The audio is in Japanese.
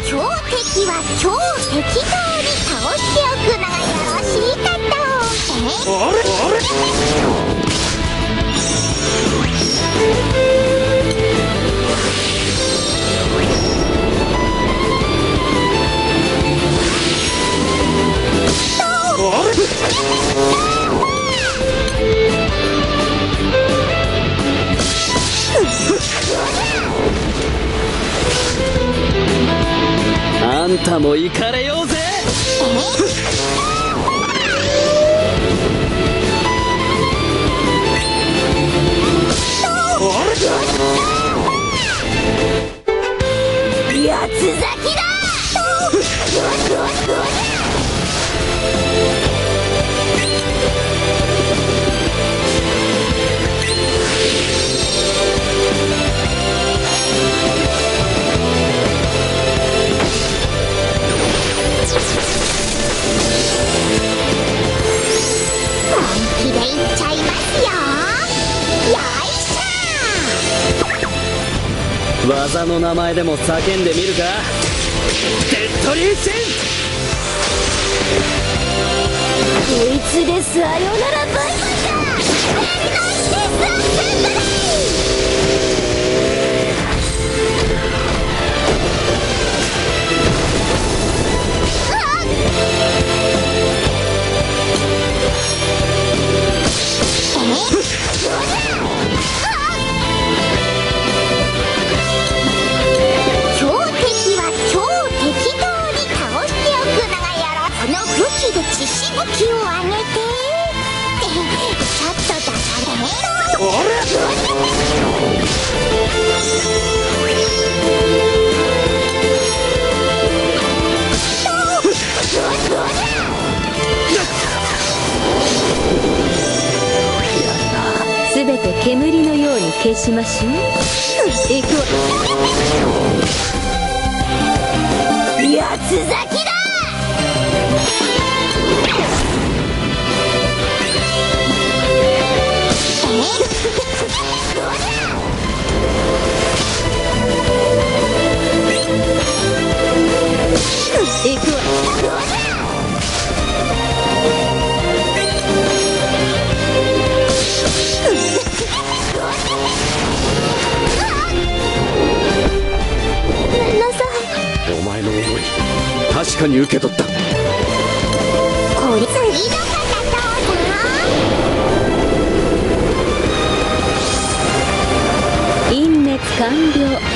強敵は超適当に倒しておくのがよろしいかと。 あんたも行かれようぜ。 八つ咲きだ。本気でいっちゃいますよ。よいしょ。 技の名前でも叫んでみるか。デッドリーシン。 こいつでさよならバイバイだ。強敵は超適当に倒しておくのがやろ。その武器で血しぶきを上げてちょっとだからね。 すべて煙のように消しましょう。行くわ。 八つ咲きだ。 行くわ。 お前の思い確かに受け取った。 これ次の方どうだ。 隠滅完了。